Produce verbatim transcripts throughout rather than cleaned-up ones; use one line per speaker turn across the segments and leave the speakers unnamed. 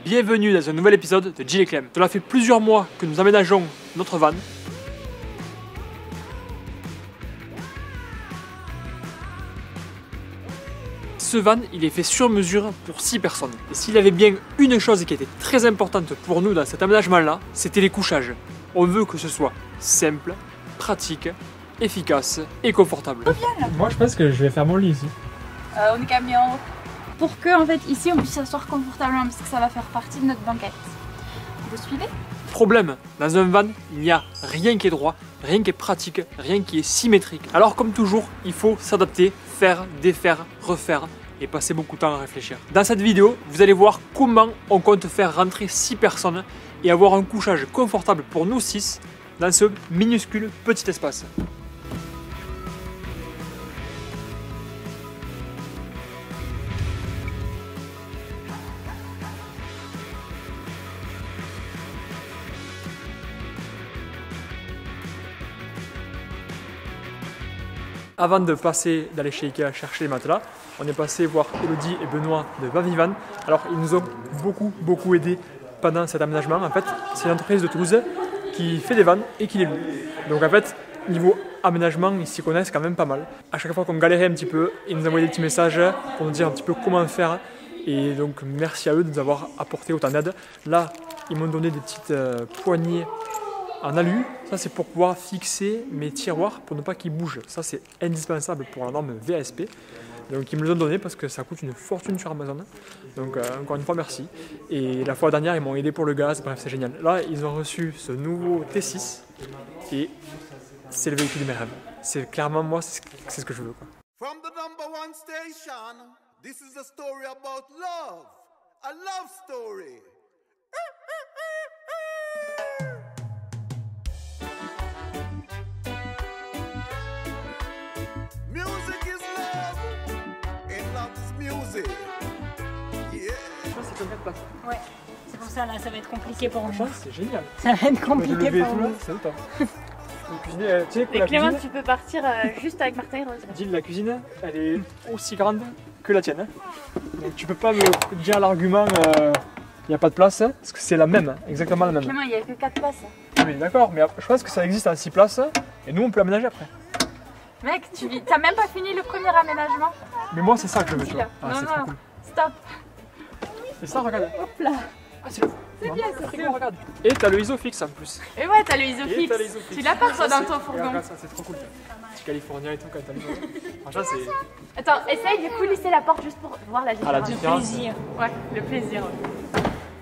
Bienvenue dans un nouvel épisode de Gilles et Clem. Cela fait plusieurs mois que nous aménageons notre van. Ce van, il est fait sur mesure pour six personnes. Et s'il y avait bien une chose qui était très importante pour nous dans cet aménagement-là, c'était les couchages. On veut que ce soit simple, pratique, efficace et confortable. Moi, je pense que je vais faire mon lit ici.
Euh, on est quand même bien en haut. Pour que, en fait, ici, on puisse s'asseoir confortablement parce que ça va faire partie de notre banquette. Vous suivez?
Problème, dans un van, il n'y a rien qui est droit, rien qui est pratique, rien qui est symétrique. Alors comme toujours, il faut s'adapter, faire, défaire, refaire et passer beaucoup de temps à réfléchir. Dans cette vidéo, vous allez voir comment on compte faire rentrer six personnes et avoir un couchage confortable pour nous six dans ce minuscule petit espace. Avant de passer d'aller chez Ikea chercher les matelas, on est passé voir Elodie et Benoît de Vavivan. Alors ils nous ont beaucoup beaucoup aidé pendant cet aménagement. En fait, c'est une entreprise de Toulouse qui fait des vannes et qui les loue. Donc en fait, niveau aménagement, ils s'y connaissent quand même pas mal. À chaque fois qu'on galérait un petit peu, ils nous envoyaient des petits messages pour nous dire un petit peu comment faire. Et donc merci à eux de nous avoir apporté autant d'aide. Là, ils m'ont donné des petites euh, poignées en alu. Ça c'est pour pouvoir fixer mes tiroirs pour ne pas qu'ils bougent. Ça c'est indispensable pour la norme V A S P. Donc ils me les ont donné parce que ça coûte une fortune sur Amazon. Donc euh, encore une fois merci. Et la fois dernière ils m'ont aidé pour le gaz, bref c'est génial. Là ils ont reçu ce nouveau T six et c'est le véhicule de mes rêves. C'est clairement moi, c'est ce que je veux, quoi.
From the number one station, this is a story about love. A love story. Music is love, and love is music. Yeah.
C'est comme quatre places.
Ouais, c'est pour ça là, ça va être compliqué pour nous.
C'est génial.
Ça va être compliqué pour nous.
C'est le temps. Cuisiner, euh, tu sais, pour
Et
la
Clément,
cuisine,
tu peux partir euh, juste avec Martin et Rose.
Gilles, la cuisine, elle est aussi grande que la tienne. Donc tu peux pas me dire l'argument il euh, n'y a pas de place, parce que c'est la même, exactement la même.
Clément, il n'y a que quatre places.
Oui, d'accord, mais je pense que ça existe à six places, et nous on peut aménager après.
Mec, tu t'as même pas fini le premier aménagement.
Mais moi c'est ça que je veux, tu vois. Ah,
non,
c'est
non,
trop cool.
stop.
Et ça, regarde.
Hop là.
Ah, c'est le
C'est bien, c'est
frigo, regarde. Et t'as le isofix en plus.
Et ouais, t'as le
Et
isofix.
t'as l'isofix.
Tu l'as pas toi
Ça,
dans ton
c'est-
fourgon.
Regarde ça, c'est trop cool. Petit californien et tout quand t'as le franchement, c'est.
Attends, essaye de coulisser la porte juste pour voir la différence.
Ah, la différence.
Le plaisir. Ouais, le plaisir. Ouais.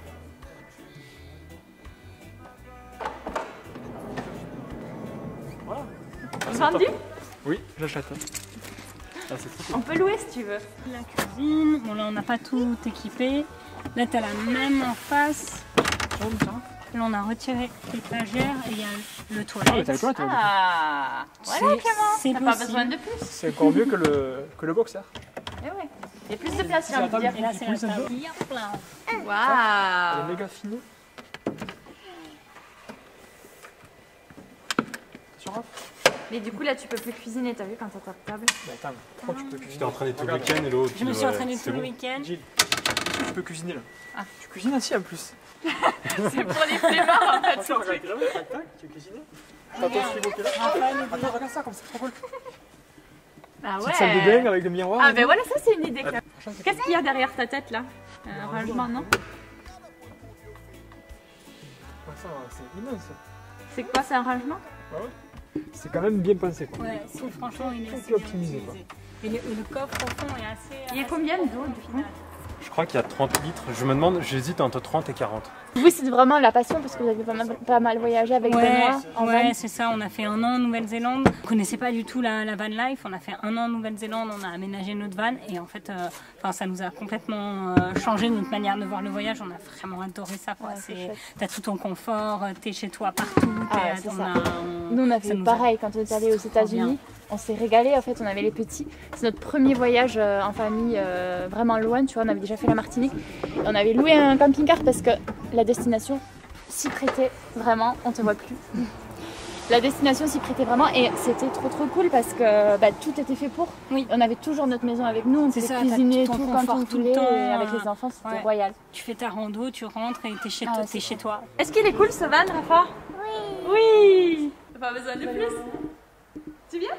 Voilà.
Vendu?
Oui, j'achète. Ah, c'est trop cool.
On peut louer si tu veux.
La cuisine, bon là on n'a pas tout équipé. Là t'as la même en face. Là on a retiré l'étagère et il y a le
Ah, mais
toilette.
t'as le toilette, toi, du coup.
Ah, voilà
C'est-
Clément,
c'est
t'as pas
possible.
besoin de plus.
C'est encore mieux que le, que le boxer.
Eh ouais. Il y a plus de place, j'ai envie de dire.
Et là c'est la
Oui, ça
table.
va.
Hop là.
Elle est
Waouh.
méga fine. Sur un.
Mais du coup là tu peux plus cuisiner, t'as vu quand t'as ta table.
Mais attends, pourquoi tu peux cuisiner?
J'étais entraîné tout le week-end et l'autre.
Je me suis
ouais,
entraînée
c'est
tout le
bon.
week-end.
Gilles, tu peux cuisiner là.
Ah.
Tu cuisines ainsi en plus.
C'est pour les flemmards en fait.
Attends, regarde, regarde, tac, tac, tu veux cuisiner? T'as ton frigo qui est là. Attends, regarde ça, comme c'est trop cool.
Ah
Petite salle de bain avec le miroir.
Ah
et
ben
tout.
voilà, ça c'est une idée. Clément.
Franchement, c'est
Qu'est-ce qu'il y a derrière ta tête là? Un rangement, non?
cool. Ouais, ça, c'est immense.
C'est quoi, c'est un rangement?
Ouais, ouais. C'est quand même bien pensé, quoi.
Ouais, si franchement il est
Tout
assez bien
optimisé,
utilisé. Et le, et le coffre au fond est assez.
Il y a
assez
combien d'eau du coup?
Je crois qu'il y a trente litres. Je me demande, j'hésite entre trente et quarante.
Oui, c'est vraiment la passion parce que vous avez pas mal, pas mal voyagé avec
Ouais,
Benoît en
ouais
van.
c'est ça, on a fait un an en Nouvelle-Zélande. On connaissait pas du tout la, la van life, on a fait un an en Nouvelle-Zélande, on a aménagé notre van et en fait euh, enfin, ça nous a complètement euh, changé notre manière de voir le voyage, on a vraiment adoré ça.
Ouais, c'est chouette.
T'as tout ton confort, t'es chez toi partout.
Ah,
t'es-
c'est
on
ça.
a- on-
Nous on a
ça
fait
nous
pareil quand on est allé aux
trop
États-Unis.
bien.
On s'est régalé en fait, on avait les petits. C'est notre premier voyage euh, en famille euh, vraiment loin, tu vois. On avait déjà fait la Martinique. Et on avait loué un camping-car parce que la destination s'y prêtait vraiment, on te voit plus. La destination s'y prêtait vraiment et c'était trop trop cool parce que bah, tout était fait pour.
Oui.
On avait toujours notre maison avec nous, on pouvait
ça,
cuisiner
ton
tout
confort
quand on
tout le
voulait
temps,
et avec les enfants c'était
ouais.
royal.
Tu fais ta rando, tu rentres et t'es chez,
Ah,
toi,
c'est
t'es chez toi.
Est-ce qu'il est cool ce van, Rafa? Oui. Oui. T'as pas besoin de plus? Tu viens?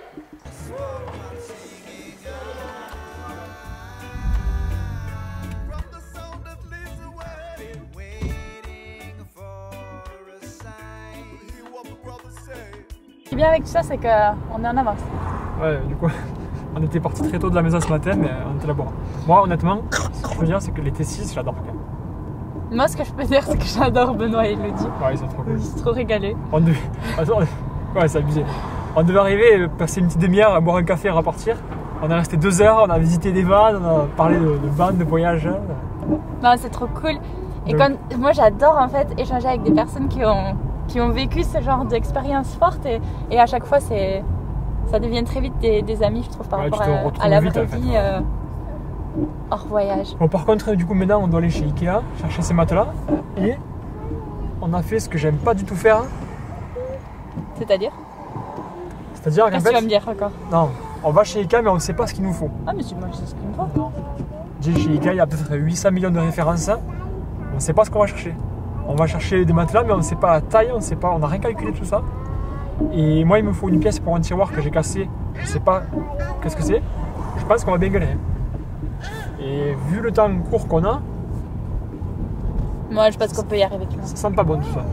Ce qui est bien avec tout ça, c'est qu'on est en avance.
Ouais, du coup, on était parti très tôt de la maison ce matin, mais on était là-bas. Moi, honnêtement, ce que je peux dire, c'est que les T six, j'adore quand même.
Moi, ce que je peux dire, c'est que j'adore Benoît et Elodie.
Ouais, ils sont trop cool.
Ils sont trop régalés.
On devait... Attends, ouais, c'est abusé. On devait arriver, passer une petite demi-heure, boire un café et repartir. On est resté deux heures, on a visité des vannes, on a parlé de, de vannes, de voyage.
Non, c'est trop cool. Et
Donc...
quand, moi, j'adore en fait échanger avec des personnes qui ont, qui ont vécu ce genre d'expérience forte. Et, et à chaque fois, c'est, ça devient très vite des, des amis, je trouve, par
ouais,
rapport à, à la vraie vite, vie en fait. euh, hors voyage.
Bon, par contre, du coup, maintenant, on doit aller chez Ikea, chercher ces matelas. Et on a fait ce que j'aime pas du tout faire.
C'est-à-dire
C'est-à-dire qu'en
Qu'est-ce
fait...
que tu vas me dire encore?
Non, on va chez Ikea, mais on ne sait pas ce qu'il nous faut.
Ah, mais moi, je sais ce qu'il me faut.
Chez Ikea, il y a peut-être huit cents millions de références. On ne sait pas ce qu'on va chercher. On va chercher des matelas, mais on ne sait pas la taille, on sait pas, on n'a rien calculé tout ça. Et moi, il me faut une pièce pour un tiroir que j'ai cassé. Je ne sais pas qu'est-ce que c'est. Je pense qu'on va bien galérer. Et vu le temps court qu'on a,
moi, je pense qu'on peut y arriver.
Ça sent pas bon tout ça.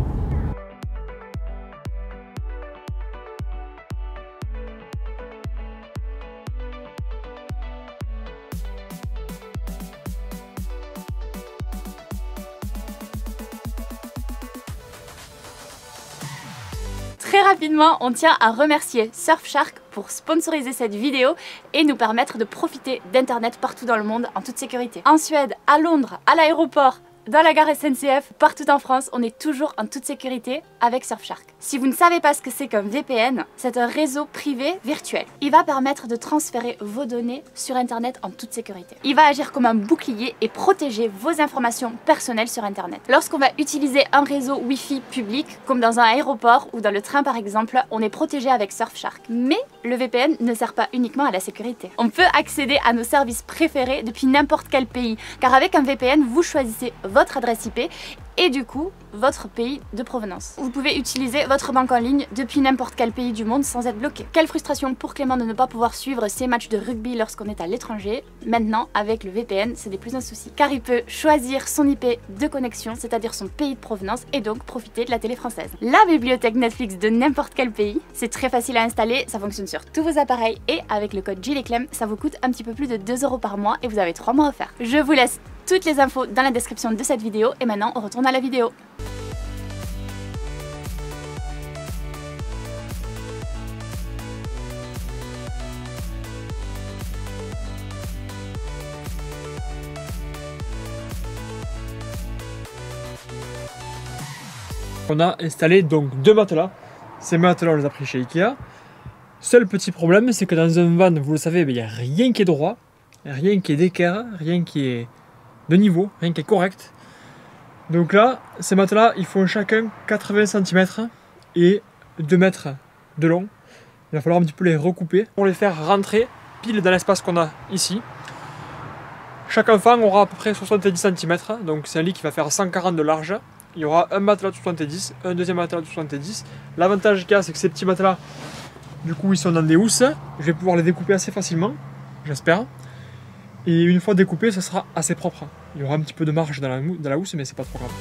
Très rapidement, on tient à remercier Surfshark pour sponsoriser cette vidéo et nous permettre de profiter d'internet partout dans le monde en toute sécurité. En Suède, à Londres, à l'aéroport, dans la gare S N C F, partout en France, on est toujours en toute sécurité avec Surfshark. Si vous ne savez pas ce que c'est qu'un V P N, c'est un réseau privé virtuel. Il va permettre de transférer vos données sur internet en toute sécurité. Il va agir comme un bouclier et protéger vos informations personnelles sur internet. Lorsqu'on va utiliser un réseau Wi-Fi public, comme dans un aéroport ou dans le train par exemple, on est protégé avec Surfshark. Mais le V P N ne sert pas uniquement à la sécurité. On peut accéder à nos services préférés depuis n'importe quel pays, car avec un V P N, vous choisissez votre adresse I P et du coup votre pays de provenance. Vous pouvez utiliser votre banque en ligne depuis n'importe quel pays du monde sans être bloqué. Quelle frustration pour Clément de ne pas pouvoir suivre ses matchs de rugby lorsqu'on est à l'étranger. Maintenant, avec le V P N, ce n'est plus un souci, car il peut choisir son I P de connexion, c'est-à-dire son pays de provenance, et donc profiter de la télé française. La bibliothèque Netflix de n'importe quel pays, c'est très facile à installer, ça fonctionne sur tous vos appareils, et avec le code Gilles et Clem, ça vous coûte un petit peu plus de deux euros par mois, et vous avez trois mois offerts. Je vous laisse toutes les infos dans la description de cette vidéo, et maintenant on retourne à la vidéo.
On a installé donc deux matelas. Ces matelas, on les a pris chez Ikea. Seul petit problème, c'est que dans un van, vous le savez, il n'y a rien qui est droit, rien qui est d'équerre, rien qui est de niveau, rien qui est correct. Donc là, ces matelas, ils font chacun quatre-vingts centimètres et deux mètres de long. Il va falloir un petit peu les recouper pour les faire rentrer pile dans l'espace qu'on a ici. Chaque enfant aura à peu près soixante-dix centimètres, donc c'est un lit qui va faire cent quarante de large. Il y aura un matelas de soixante-dix, un deuxième matelas de soixante-dix. L'avantage qu'il y a, c'est que ces petits matelas, du coup, ils sont dans des housses. Je vais pouvoir les découper assez facilement, j'espère. Et une fois découpé, ça sera assez propre. Il y aura un petit peu de marge dans la, dans la housse, mais c'est pas trop grave.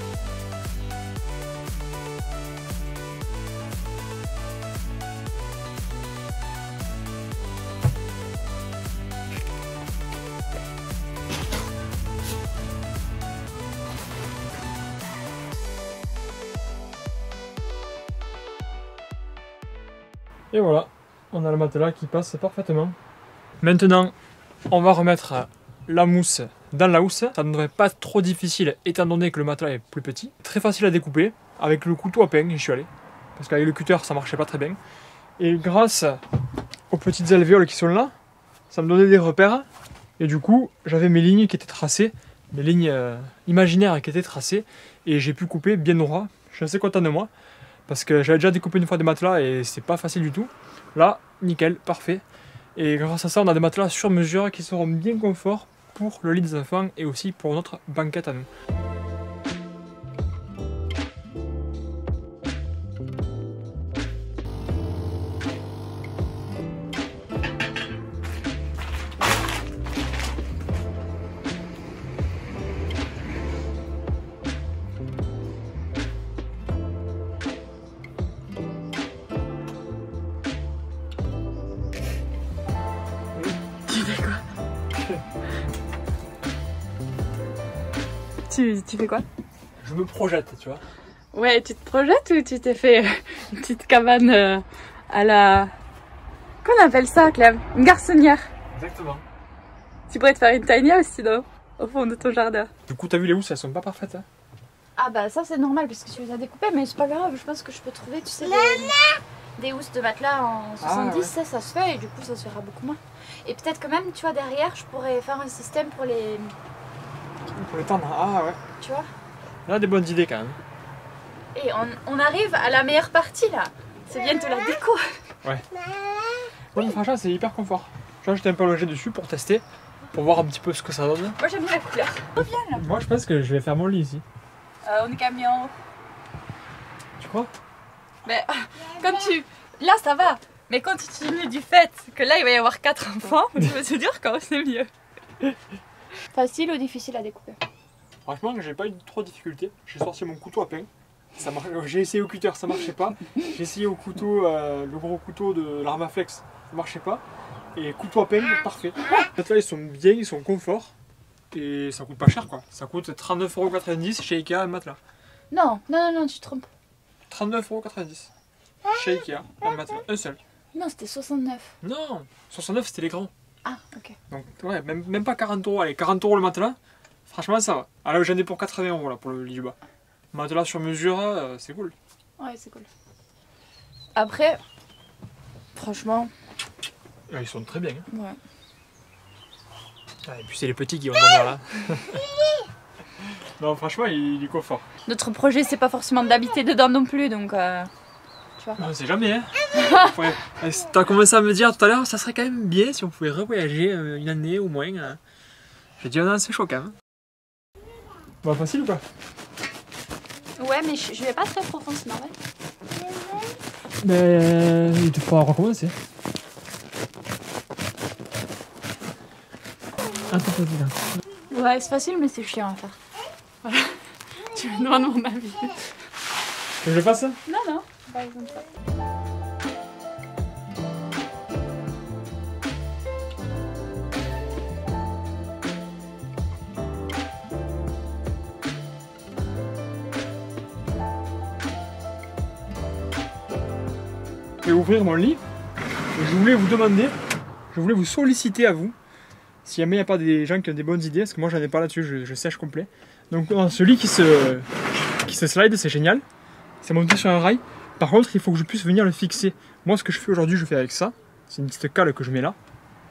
Et voilà, on a le matelas qui passe parfaitement. Maintenant, on va remettre la mousse dans la housse. Ça ne devrait pas être trop difficile étant donné que le matelas est plus petit. Très facile à découper. Avec le couteau à pain, j'y suis allé. Parce qu'avec le cutter, ça marchait pas très bien. Et grâce aux petites alvéoles qui sont là, ça me donnait des repères. Et du coup, j'avais mes lignes qui étaient tracées. Mes lignes euh, imaginaires qui étaient tracées. Et j'ai pu couper bien droit. Je suis assez content de moi. parce que j'avais déjà découpé une fois des matelas et c'est pas facile du tout. Là, nickel, parfait. Et grâce à ça, on a des matelas sur mesure qui seront bien confort pour le lit des enfants et aussi pour notre banquette à nous.
Tu, tu fais quoi?
Je me projette, tu vois.
Ouais, tu te projettes ou tu t'es fait une petite cabane euh, à la... Qu'on appelle ça, Clem? Une garçonnière.
Exactement.
Tu pourrais te faire une tiny house sinon, au fond de ton jardin.
Du coup, t'as vu les housses, elles sont pas parfaites. Hein.
Ah bah ça c'est normal parce que tu les as découpées, mais c'est pas grave, je pense que je peux trouver, tu sais, des, des housses de matelas en soixante-dix, ah, ouais. ça, ça se fait et du coup ça se fera beaucoup moins. Et peut-être quand même, tu vois, derrière, je pourrais faire un système pour les...
Pour les tendre, ah ouais.
Tu vois?
On a des bonnes idées quand même.
Et on, on arrive à la meilleure partie là, c'est bientôt la déco.
Ouais. Ouais, mais franchement c'est hyper confort. Tu vois, j'étais un peu allongé dessus pour tester, pour voir un petit peu ce que ça donne.
Moi j'aime bien la couleur. Reviens là.
Moi je pense que je vais faire mon lit ici.
Euh, on est quand même bien en haut.
Tu crois?
Mais quand tu... Là ça va, mais quand tu te souviens du fait que là il va y avoir quatre enfants, tu vas te dire quand c'est mieux. Facile ou difficile à découper?
Franchement, j'ai pas eu trop de difficultés. J'ai sorti mon couteau à pain. Ça marche. J'ai essayé au cutter, ça marchait pas. J'ai essayé au couteau, euh, le gros couteau de l'Armaflex, ça marchait pas. Et couteau à pain, parfait. En fait, là, ils sont bien, ils sont confort. Et ça coûte pas cher quoi. Ça coûte trente-neuf euros quatre-vingt-dix chez Ikea un matelas.
Non, non, non, non, tu te trompes.
trente-neuf euros quatre-vingt-dix chez Ikea un matelas, un seul.
Non, c'était soixante-neuf.
Non, soixante-neuf c'était les grands.
Ah, ok.
Donc ouais, même, même pas quarante euros. Allez, quarante euros le matelas. Franchement, ça va. Ah là, j'en ai pour quatre-vingts euros là pour le lit du bas. Matelas sur mesure, euh, c'est cool.
Ouais, c'est cool. Après, franchement.
Ah, ils sont très bien. Hein.
Ouais.
Ah, et puis c'est les petits qui vont dormir là. Non, franchement, il, il est confort.
Notre projet, c'est pas forcément d'habiter dedans non plus, donc. Euh, tu vois.
On sait jamais, hein. Ouais. T'as commencé à me dire tout à l'heure, ça serait quand même bien si on pouvait revoyager une année au moins. Hein. J'ai dit, non, c'est chaud quand même. Bah, facile ou pas?
Ouais, mais je, je vais pas très profond, c'est normal.
Mais euh, il te faudra recommencer. Attends, attends.
Ouais, c'est facile, mais c'est chiant à faire. Voilà. Tu me demandes mon avis.
Que je fasse ça?
Non, non, pas besoin de ça.
Je vais ouvrir mon lit. Et je voulais vous demander, je voulais vous solliciter à vous, si jamais il n'y a pas des gens qui ont des bonnes idées, parce que moi j'en ai pas là-dessus, je, je sèche complet. Donc ce lit qui se, qui se slide, c'est génial. C'est monté sur un rail. Par contre, il faut que je puisse venir le fixer. Moi, ce que je fais aujourd'hui, je fais avec ça. C'est une petite cale que je mets là.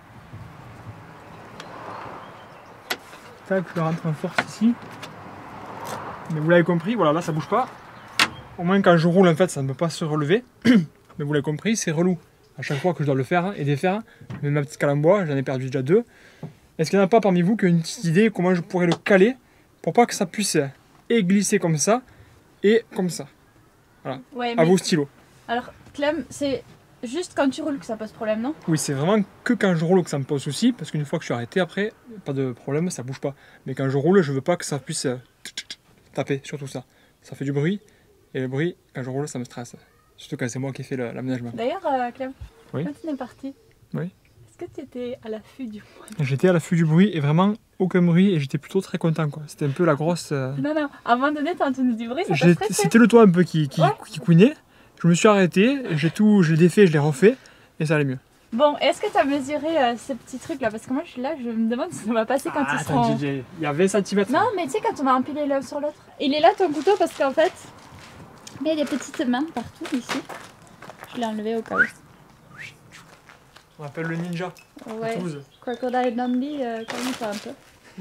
Tac, je le rentre en force ici. Mais vous l'avez compris, voilà, là ça bouge pas. Au moins quand je roule, en fait, ça ne peut pas se relever. Mais vous l'avez compris, c'est relou. À chaque fois que je dois le faire et défaire, même ma petite cale en bois, j'en ai perdu déjà deux. Est-ce qu'il n'y en a pas parmi vous qui ont une petite idée comment je pourrais le caler pour pas que ça puisse et glisser comme ça et comme ça? Voilà,
ouais,
à vos stylos.
Alors, Clem, c'est juste quand tu roules que ça pose problème, non?
Oui, c'est vraiment que quand je roule que ça me pose souci, parce qu'une fois que je suis arrêté après, pas de problème, ça bouge pas. Mais quand je roule, je veux pas que ça puisse taper sur tout ça. Ça fait du bruit, et le bruit, quand je roule, ça me stresse. Surtout quand c'est moi qui fais l'aménagement.
D'ailleurs, euh, Clem,
oui,
quand tu es parti,
oui,
est-ce que tu étais à l'affût du bruit?
J'étais à l'affût du bruit et vraiment aucun bruit et j'étais plutôt très content quoi. C'était un peu la grosse... Euh...
Non, non, à un moment donné, t'as entendu du bruit, ça t'a stressé?
C'était le toit un peu qui, qui, ouais. qui couinait. Je me suis arrêté, j'ai tout, je l'ai défait, je l'ai refait et ça allait mieux.
Bon, est-ce que tu as mesuré euh, ces petits trucs là? Parce que moi je suis là, je me demande si ça va passer quand
ah,
ils seront...
Il y a vingt centimètres.
Non, mais tu sais, quand on a empilé l'un sur l'autre. Il est là ton couteau parce qu'en fait, il y a des petites mains partout ici. Je l'ai enlevé au cas où.
On appelle le ninja.
Ouais. Crocodile Dundee, euh, comme ça un peu.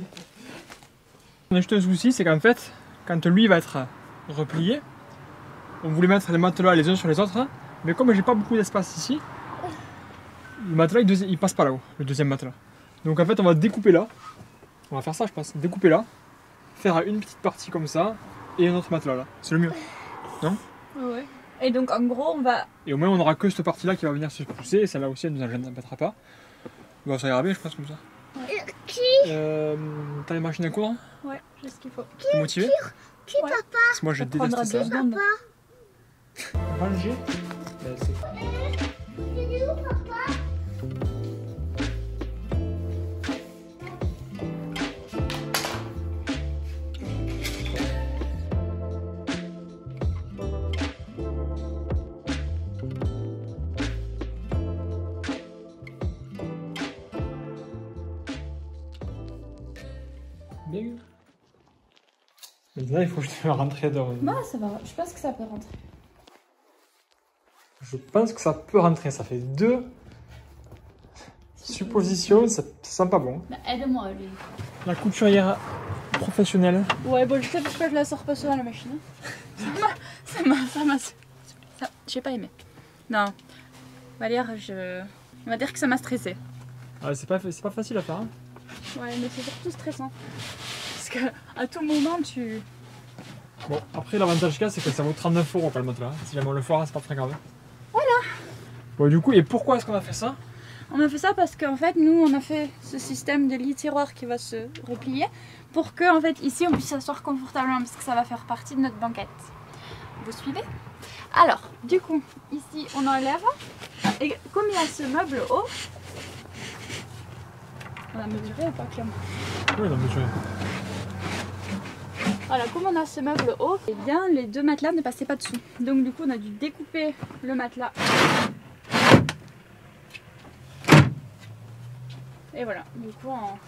On a juste un souci, c'est qu'en fait, quand lui va être replié, on voulait mettre les matelas les uns sur les autres, hein, mais comme j'ai pas beaucoup d'espace ici, le matelas il, il passe pas là-haut, le deuxième matelas. Donc en fait on va découper là, on va faire ça je pense, découper là, faire une petite partie comme ça et un autre matelas là, c'est le mieux, non?
Ouais. Et donc en gros on va...
Et au moins on aura que cette partie là qui va venir se pousser et celle-là aussi elle nous embêtera pas. Bon, ça ira bien je pense comme ça.
Ouais.
Euh, T'as les machines à coudre?
Ouais, j'ai ce qu'il faut.
T'es motivé?
Qui,
Ouais.
papa?
Parce que moi je
Ça prendra
déteste
deux
ça.
secondes.
Ranger? Ben, c'est-
Il est où, papa?
Bien. Maintenant il faut que je te rentrer dans...
Bah ça va, je pense que ça peut rentrer.
Je pense que ça peut rentrer, ça fait deux suppositions, ça, ça sent pas bon.
Bah aide-moi lui.
La couturière professionnelle.
Ouais bon je sais pourquoi je la sors pas souvent à la machine. Ça m'a... Ça m'a... Ça... J'ai pas aimé. Non. On va dire, je... On va dire que ça m'a stressé.
Ah, c'est pas, c'est pas facile à faire. Hein.
Ouais mais c'est surtout stressant. Parce que à tout moment tu...
Bon, après l'avantage qu'il y a c'est que ça vaut trente-neuf euros pas le matelas. Si jamais on le foire, c'est pas très grave.
Voilà.
Bon du coup, et pourquoi est-ce qu'on a fait ça?
On a fait ça parce qu'en fait nous on a fait ce système de lit tiroir qui va se replier pour que en fait ici on puisse s'asseoir confortablement parce que ça va faire partie de notre banquette. Vous suivez? Alors du coup ici on enlève et comme il y a ce meuble haut, on a mesuré ou pas Clément?
Oui, non, mais je...
Voilà, comme on a ce meuble haut, et bien les deux matelas ne passaient pas dessous. Donc du coup on a dû découper le matelas. Et voilà, du coup en...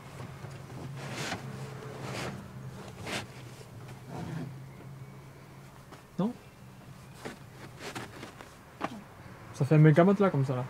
Non? Ça fait un méga matelas comme ça là.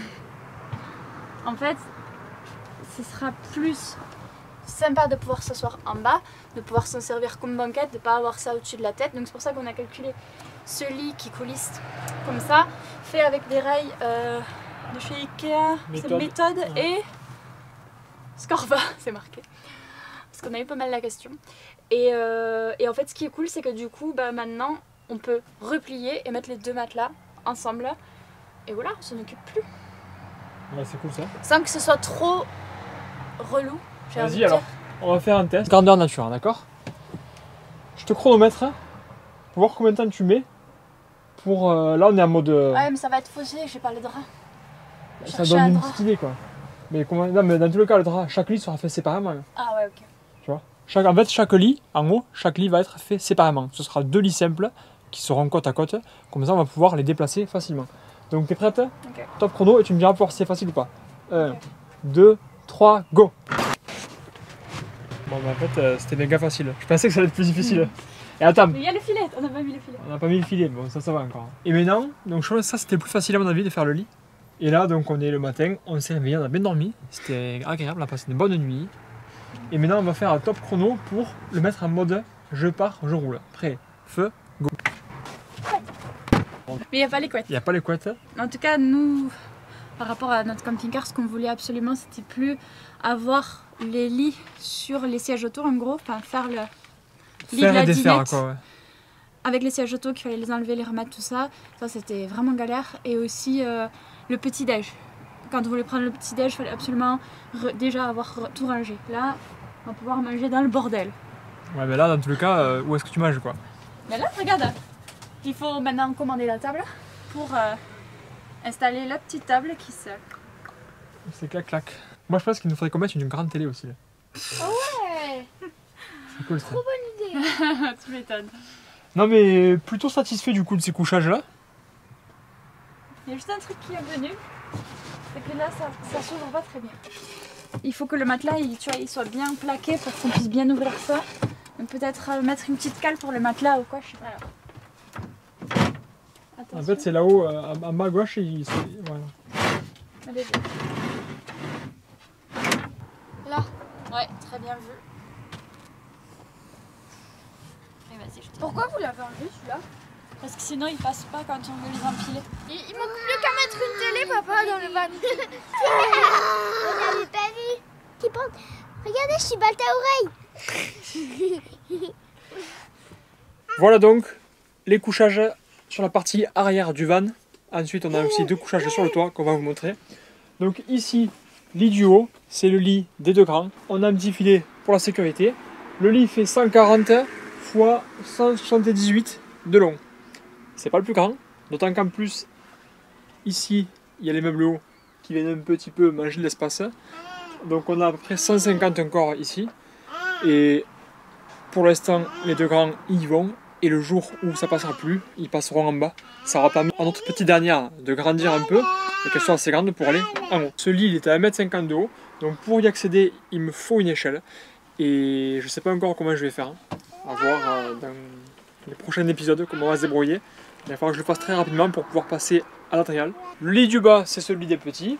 En fait, ce sera plus sympa de pouvoir s'asseoir en bas, de pouvoir s'en servir comme banquette, de ne pas avoir ça au-dessus de la tête. Donc c'est pour ça qu'on a calculé ce lit qui coulisse comme ça, fait avec des rails euh, de chez Ikea, c'est
Méthode.
méthode
Ouais.
et Scorva, c'est marqué. Parce qu'on a eu pas mal la question. Et, euh, et en fait ce qui est cool c'est que du coup bah, maintenant on peut replier et mettre les deux matelas ensemble. Et voilà, on s'en occupe plus.
Ouais, c'est cool ça.
Sans que ce soit trop relou. j'ai envie
Vas-y
de
alors,
dire.
on va faire un test. Grandeur nature, hein, d'accord? Je te chronomètre hein, pour voir combien de temps tu mets. Pour euh, là on est en mode. euh,
Ouais mais ça va être faussé, j'ai pas le drap.
ça
chercher
donne
un
une
drap.
petite idée quoi. Mais, comment... non, mais dans tous les cas, le drap, chaque lit sera fait séparément. hein,
Ah ouais ok.
Tu vois? Chaque... En fait, chaque lit, en haut, chaque lit va être fait séparément. Ce sera deux lits simples qui seront côte à côte. Comme ça, on va pouvoir les déplacer facilement. Donc, t'es prête?
Ok.
Top chrono et tu me diras pour voir si c'est facile ou pas. un,
Ok.
deux, trois, go! Bon, bah, en fait, euh, c'était méga facile. Je pensais que ça allait être plus difficile. Et attends,
Mais il y a le filet, on n'a pas mis le filet.
on n'a pas mis le filet, bon, ça, ça va encore. Et maintenant, donc, je crois que ça, c'était le plus facile à mon avis de faire le lit. Et là, donc, on est le matin, on s'est réveillé, on a bien dormi. C'était agréable, on a passé une bonne nuit. Et maintenant, on va faire un top chrono pour le mettre en mode je pars, je roule. Prêt, feu, go.
Mais il n'y a pas les couettes.
Il n'y a pas les couettes.
En tout cas, nous, par rapport à notre camping-car, ce qu'on voulait absolument, c'était plus avoir les lits sur les sièges auto, en gros, enfin faire le lit de
Faire
la
et défaire,
dinette
quoi, ouais.
avec les sièges auto, qu'il fallait les enlever, les remettre, tout ça. Ça, c'était vraiment galère. Et aussi euh, le petit-déj. Quand on voulait prendre le petit-déj, il fallait absolument re- déjà avoir re- tout rangé. Là, on va pouvoir manger dans le bordel.
Ouais, mais là, dans tous les cas, euh, où est-ce que tu manges, quoi?
Mais là, regarde, il faut maintenant commander la table pour euh, installer la petite table qui se...
C'est clac-clac. Moi, je pense qu'il nous faudrait qu'on mette une grande télé aussi. Là.
Ouais.
C'est cool, ça.
tu m'étonnes.
Non, mais plutôt satisfait du coup de ces couchages-là.
Il y a juste un truc qui est venu, c'est que là, ça, ça s'ouvre pas très bien. Il faut que le matelas, il, tu vois, il soit bien plaqué pour qu'on puisse bien ouvrir ça. Donc peut-être euh, mettre une petite cale pour le matelas ou quoi, je sais pas. Attention.
En fait, c'est là-haut, euh, à ma gauche, il... c'est- voilà.
Allez, viens. Là. Ouais, très bien vu. Et vas-y, je te...
Pourquoi vous l'avez enlevé celui-là?
Parce que sinon ils passent pas quand on veut les empiler.
Il, il manque plus qu'à mettre une télé, papa, dans le van. On n'avait pas vu. Qui porte. Regardez, je suis balle à oreille.
Voilà donc les couchages sur la partie arrière du van. Ensuite, on a aussi deux couchages sur le toit qu'on va vous montrer. Donc ici, lit du haut, c'est le lit des deux grands. On a un petit filet pour la sécurité. Le lit fait cent quarante fois cent soixante-dix-huit de long. C'est pas le plus grand, d'autant qu'en plus, ici, il y a les meubles hauts qui viennent un petit peu manger de l'espace. Donc on a à peu près cent cinquante encore ici. Et pour l'instant, les deux grands y vont. Et le jour où ça passera plus, ils passeront en bas. Ça aura permis à notre petite dernière de grandir un peu et qu'elle soit assez grande pour aller en haut. Ce lit, il est à un mètre cinquante de haut. Donc pour y accéder, il me faut une échelle. Et je ne sais pas encore comment je vais faire. À voir euh, dans les prochains épisodes comment on va se débrouiller. Il va falloir que je le fasse très rapidement pour pouvoir passer à l'intérieur. Le lit du bas, c'est celui des petits.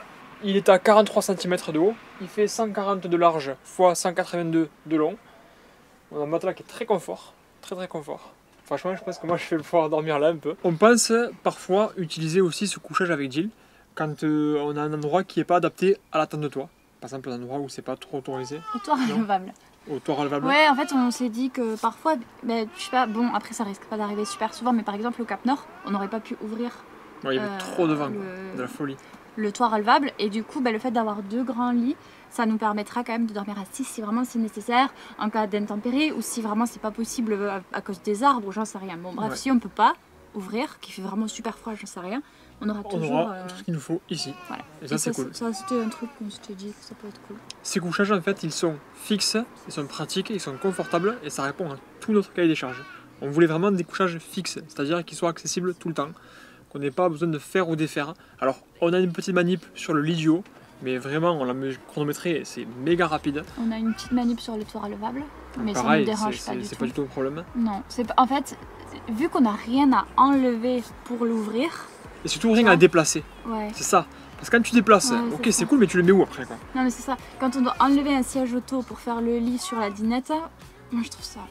Il est à quarante-trois centimètres de haut. Il fait cent quarante de large fois cent quatre-vingt-deux de long. On a un matelas qui est très confort. Très très confort. Franchement, je pense que moi je vais pouvoir dormir là un peu. On pense parfois utiliser aussi ce couchage avec Jill quand euh, on a un endroit qui n'est pas adapté à la tente de toit. Par exemple, un endroit où c'est pas trop autorisé.
Au toit relevable.
Au toit relevable.
Ouais, en fait, on s'est dit que parfois, ben, je sais pas, bon, après ça risque pas d'arriver super souvent, mais par exemple au Cap Nord, on n'aurait pas pu ouvrir.
Ouais, il y avait
euh,
trop de vent,
le...
de la folie.
Le toit relevable, et du coup, ben, le fait d'avoir deux grands lits, ça nous permettra quand même de dormir à six si vraiment c'est nécessaire, en cas d'intempérie, ou si vraiment c'est pas possible à, à cause des arbres, ou j'en sais rien. Bon, bref,
Ouais.
Si on peut pas ouvrir, qu'il fait vraiment super froid, j'en sais rien, on aura
On
toujours.
aura
euh,
tout ce qu'il nous faut ici.
Voilà.
Et ça, c'est cool.
Ça, c'était un truc qu'on s'était dit que ça peut être cool.
Ces couchages, en fait, ils sont fixes, ils sont pratiques, ils sont confortables et ça répond à tout notre cahier des charges. On voulait vraiment des couchages fixes, c'est-à-dire qu'ils soient accessibles tout le temps, qu'on n'ait pas besoin de faire ou défaire. Alors, on a une petite manip sur le lit du haut, mais vraiment, on l'a chronométré et c'est méga rapide.
On a une petite manip sur le toit relevable, mais
Pareil,
ça ne dérange
c'est-
pas
c'est-
du
c'est
tout.
pas du tout un problème.
Non, c'est pas- en fait, vu qu'on n'a rien à enlever pour l'ouvrir,
Et surtout, rien à déplacer,
ouais.
c'est ça. Parce que quand tu déplaces,
Ouais,
ok,
c'est
c'est
ça.
cool, mais tu le mets où après quoi?
Non mais c'est ça, quand on doit enlever un siège auto pour faire le lit sur la dinette, moi je trouve ça.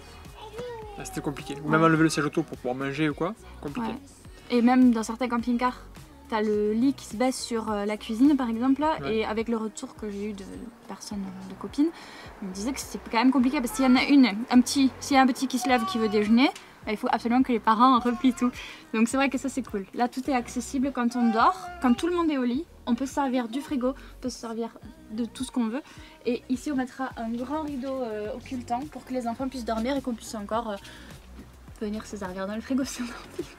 Là, c'était compliqué. Ou
Ouais.
même enlever le siège auto pour pouvoir manger ou quoi, compliqué.
Ouais. Et même dans certains camping-cars, t'as le lit qui se baisse sur euh, la cuisine par exemple,
Ouais.
et avec le retour que j'ai eu de personnes, de copines, on me disait que c'était quand même compliqué parce qu'il y en a une, un petit, s'il y a un petit qui se lève qui veut déjeuner, bah, il faut absolument que les parents replient tout. Donc c'est vrai que ça c'est cool. Là tout est accessible quand on dort, quand tout le monde est au lit, on peut se servir du frigo, on peut se servir de tout ce qu'on veut. Et ici on mettra un grand rideau euh, occultant pour que les enfants puissent dormir et qu'on puisse encore euh, venir se servir dans le frigo si on a envie.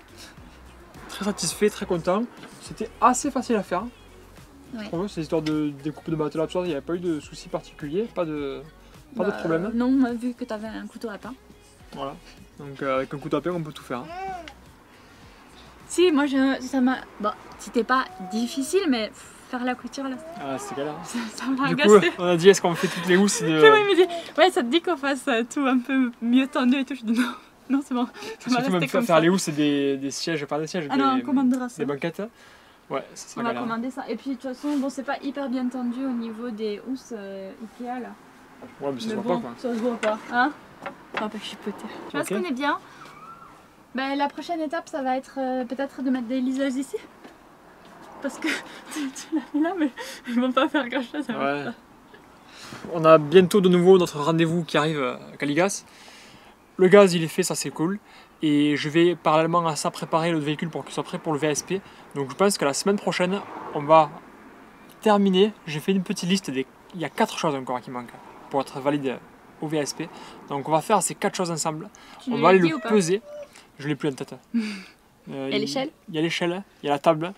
Très satisfait, très content. C'était assez facile à faire.
Ouais.
Je trouve, ces histoires de découpe de matelas, tout ça, il n'y avait pas eu de soucis particuliers, pas de, pas de
Bah,
problème.
Non, on a vu que tu avais un couteau à pain.
Voilà. Donc euh, avec un couteau à pain, on peut tout faire.
Si, moi, je, ça m'a... Bon, c'était pas difficile, mais faire la couture, là,
Ah, c'est galère.
ça ça m'a
Du coup,
agacé.
on a dit est-ce qu'on fait toutes les housses de...
Ouais, il me dit, ouais, ça te dit qu'on fasse euh, tout un peu mieux tendu et tout. Je dis non, non, c'est bon. Ça va
Surtout même
rester
faire,
comme
faire
ça.
les housses et des, des sièges, pas des sièges,
Ah
des,
non, on commandera ça.
des banquettes. Ouais, ça
On
sera
va
galère.
commander ça. Et puis, de toute façon, bon, c'est pas hyper bien tendu au niveau des housses euh, Ikea, là.
Ouais, mais ça
Mais
se voit
bon,
pas quoi.
ça se voit pas, hein. On va pas chipoter. Tu vois
Ok.
ce qu'on est bien. Ben, la prochaine étape, ça va être euh, peut-être de mettre des liseuses ici. Parce que tu, tu l'as mis là, mais ils vont pas faire grand chose.
Ouais. On a bientôt de nouveau notre rendez-vous qui arrive à Caligas. Le gaz il est fait, ça c'est cool. Et je vais parallèlement à ça préparer le véhicule pour qu'il soit prêt pour le V S P. Donc je pense que la semaine prochaine, on va terminer. J'ai fait une petite liste des... Il y a quatre choses encore qui manquent pour être valide au V S P. Donc on va faire ces quatre choses ensemble.
Tu
On
l'as
va aller
dit
le
ou pas?
peser. Je l'ai plus en tête. Euh,
Il y a l'échelle?
Il y a l'échelle, il y a la table.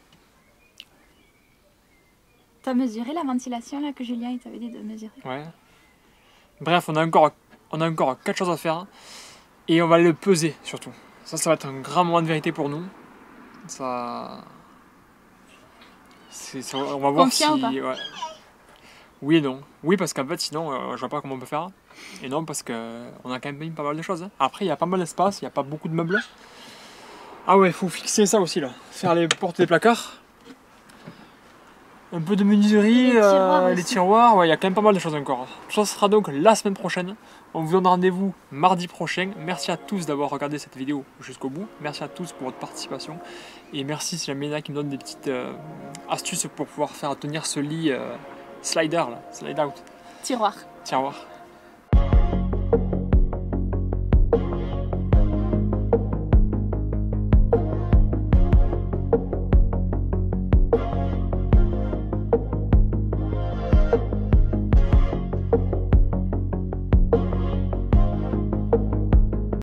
T'as mesuré la ventilation là que Julien il t'avait dit de mesurer?
Ouais. Bref, on a encore, on a encore quatre choses à faire. Et on va le peser surtout. Ça, ça va être un grand moment de vérité pour nous. Ça. c'est- ça- on va voir
Confiant
si.
ou pas
Ouais. Oui et non. Oui, parce qu'en fait, sinon, euh, je vois pas comment on peut faire. Et non, parce qu'on a quand même mis pas mal de choses. hein. Après, il y a pas mal d'espace, il n'y a pas beaucoup de meubles. Ah ouais, il faut fixer ça aussi là. Faire les portes des placards. un peu de menuiserie,
Les tiroirs
euh,
aussi.
les tiroirs, ouais, il y a quand même pas mal de choses encore. Ça sera donc la semaine prochaine. On vous donne rendez-vous mardi prochain. Merci à tous d'avoir regardé cette vidéo jusqu'au bout. Merci à tous pour votre participation. Et merci si jamais il y en a qui me donnent des petites euh, astuces pour pouvoir faire tenir ce lit euh, slider, là, slide out,
Tiroir.
tiroir.